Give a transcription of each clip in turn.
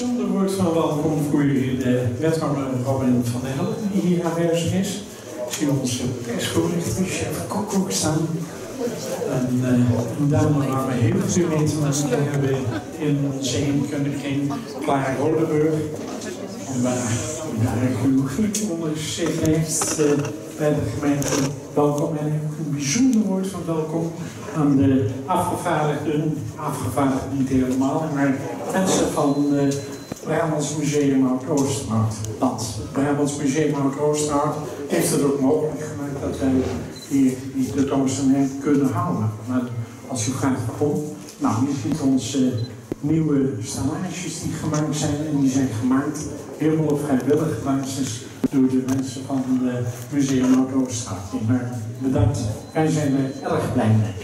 bijzonder woord van welkom voor de wethouder Robin van der Helm, die hier aanwezig is. Ik zie onze persvoorlichter, chef Kok ook staan. En een dame waar we heel veel mee te maken hebben in onze heemkundiging, Clara Rodeburg. En waar uw goed ondergeschreven heeft bij de gemeente welkom. En een bijzonder woord van welkom aan de afgevaardigden niet helemaal, maar mensen van Brabants Museum Oud-Oosterhout. Want het Brabants Museum Oud-Oosterhout heeft het ook mogelijk gemaakt dat wij hier die tentoonstelling kunnen houden. Maar als u vraagt waarom, nou, je ziet onze nieuwe stellages die gemaakt zijn, en die zijn gemaakt helemaal op vrijwillige basis door de mensen van het Museum Oud-Oosterhout. Maar bedankt, wij zijn er erg blij mee.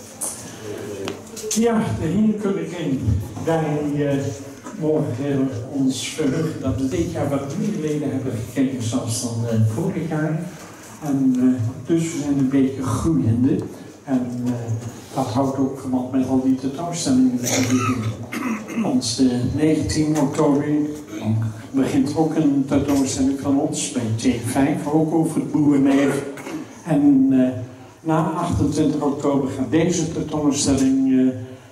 Ja, de heemkundiging, wij mogen ons verheugen dat we dit jaar wat meer leden hebben gekregen zoals dan vorig jaar. En dus we zijn een beetje groeiende. En dat houdt ook verband met al die tentoonstellingen die we doen. Ons 19 oktober begint ook een tentoonstelling van ons bij T5, ook over het boerenleven. En na 28 oktober gaat deze tentoonstelling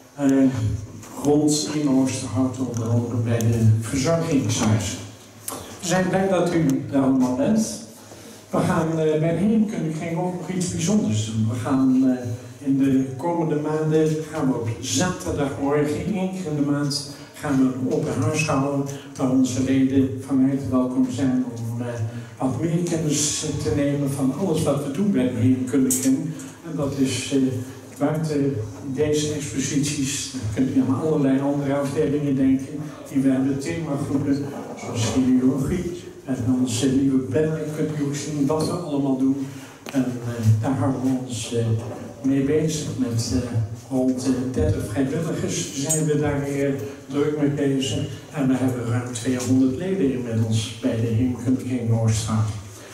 rond in Oosterhout onder andere bij de verzorgingshuizen. We zijn blij dat u er allemaal bent. We gaan bij de heemkundiging ook nog iets bijzonders doen. We gaan in de komende maanden, gaan we op zaterdagmorgen, 1 keer in de maand, gaan we een open huis houden waar onze leden van harte welkom zijn om wat meer kennis te nemen van alles wat we doen bij de heemkundiging. En dat is buiten deze exposities, dan kunt u aan allerlei andere afdelingen denken, die we hebben themagroepen, zoals genealogie. En onze nieuwe planning kunt u ook zien wat we allemaal doen. En daar houden we ons mee bezig. Met rond 30 vrijwilligers zijn we daar druk mee bezig. En we hebben ruim 200 leden inmiddels bij de heemkundiging Noordstraat.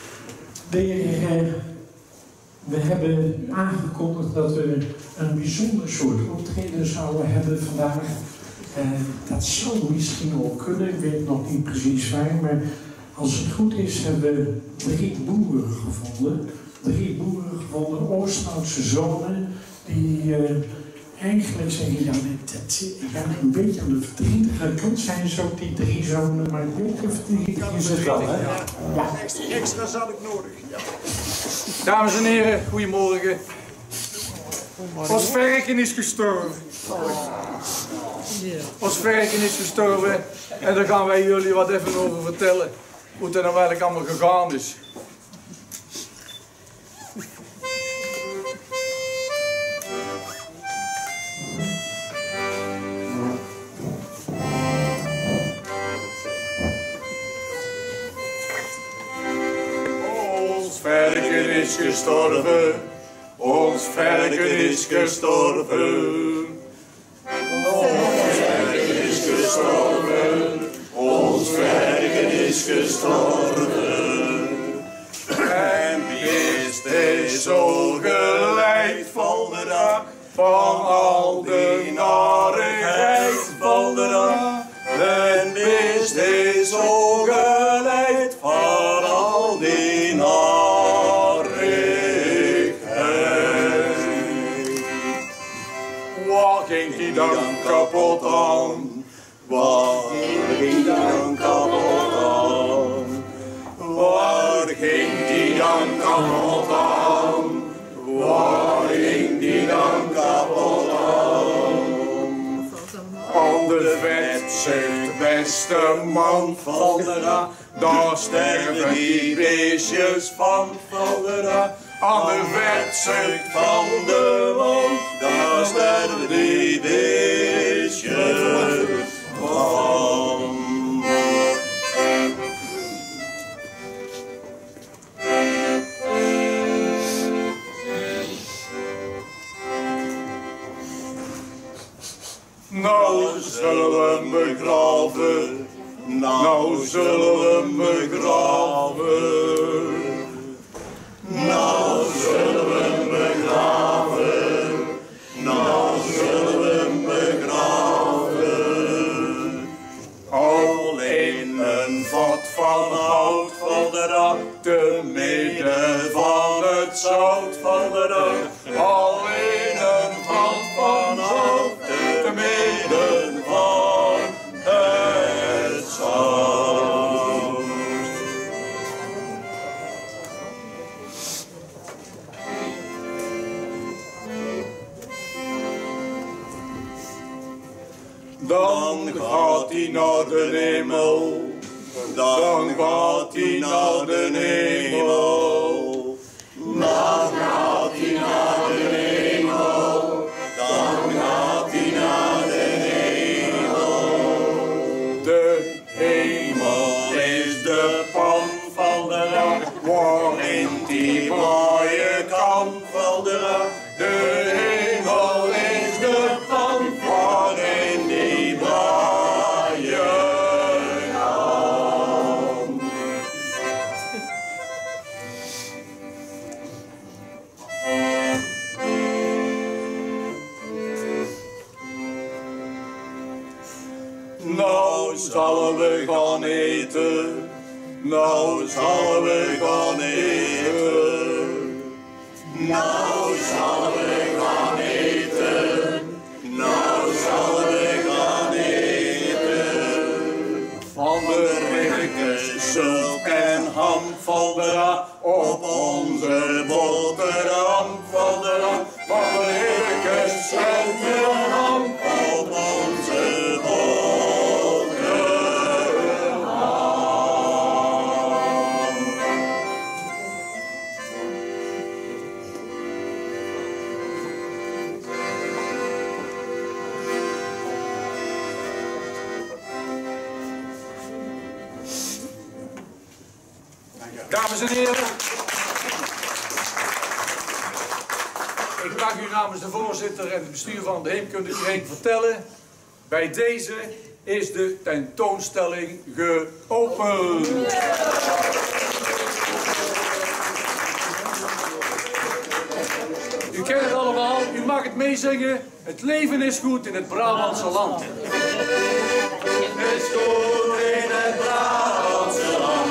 We hebben aangekondigd dat we een bijzonder soort optreden zouden hebben vandaag. Dat zou misschien ook kunnen, ik weet nog niet precies waar, maar als het goed is hebben we 3 boeren gevonden. 3 boeren gevonden, Oosterhoutse zonen, die eigenlijk zeggen, ja, een beetje aan de verdrietige kant zijn ze ook die 3 zonen, maar een beetje verdrietig is het wel, hè? Ja. Extra zal ik nodig, ja. Dames en heren, goedemorgen. Ons varken is gestorven. Ons varken is gestorven en daar gaan wij jullie wat even over vertellen. Hoe het er nou eigenlijk allemaal gegaan is. Ons varken is gestorven. Ons varken is gestorven. Ons varken is gestorven. Ons varken is gestorven. En wie is deze zo geleid van de dag van al die narigheid van de dag. En wie is deze zo geleid van al die narigheid. Waar ging die dan kapot aan? Waar ging die dan kapot aan? Waar ging die dan kapot aan? Waar ging die dan kapot aan? Aan de vetzucht, beste man van de dag, daar sterven die beestjes van de dag. Aan de vetzucht van de man, daar sterven die beestjes van. Nou zullen we hem begraven, nou zullen we hem begraven. Nou zullen we hem begraven, nou zullen we hem begraven. Dan gaat hij naar de hemel. Dan gaat hij naar de hemel. Dan gaat hij naar de hemel. Dan gaat hij naar de hemel. De hemel is de pan van de dag, waarin die mooie kan velderen. De hemel is de pan waarin die braaien kan. Nou zullen we gaan eten. Nou zullen we gaan eten. Nou zullen we gaan eten. Nou zullen we gaan eten. Van de rikkers zulk en hamvaldera op onze boterham valdera. Van de rikkers zulk en ham op onze boterham. Dames en heren, ik mag u namens de voorzitter en het bestuur van de Heemkundevereniging vertellen, bij deze is de tentoonstelling geopend. U kent het allemaal, u mag het meezingen. Het leven is goed in het Brabantse land. Het is goed in het Brabantse land.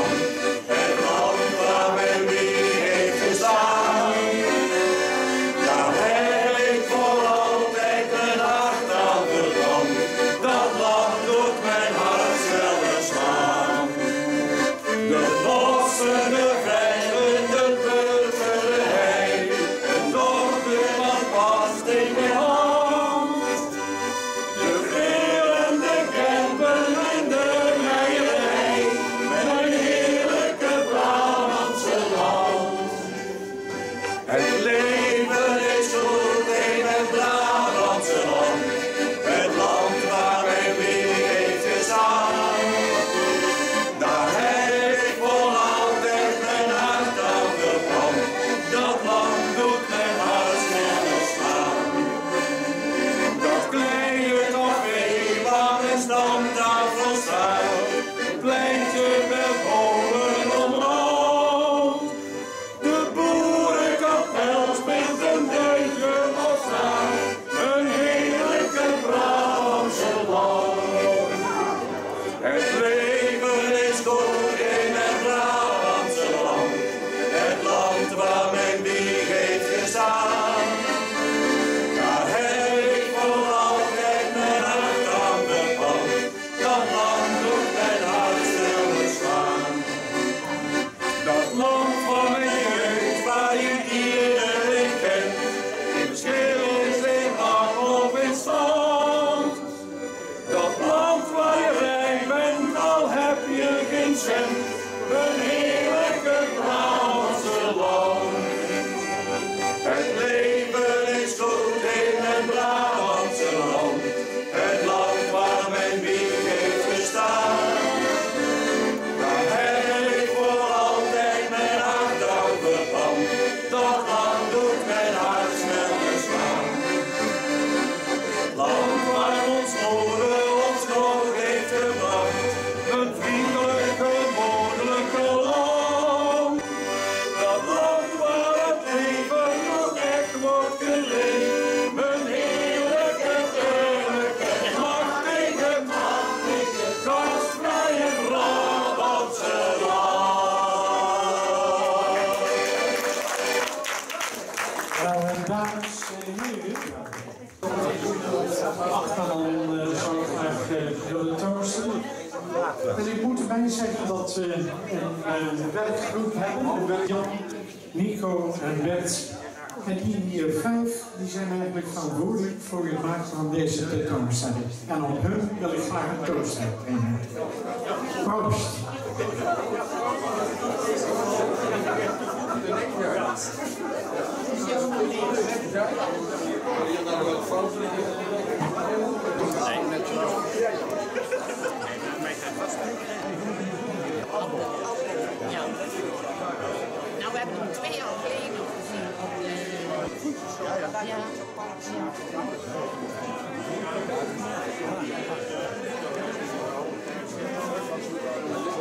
En ik moet erbij zeggen dat we een werkgroep hebben, Jan, Nico en Bert, En die 5 die zijn eigenlijk verantwoordelijk voor het maken van deze tentoonstelling. En op hun wil ik graag een toast uitbrengen. Proost! Ja. Nou, we hebben hem 2 jaar geleden gezien op de... Ja.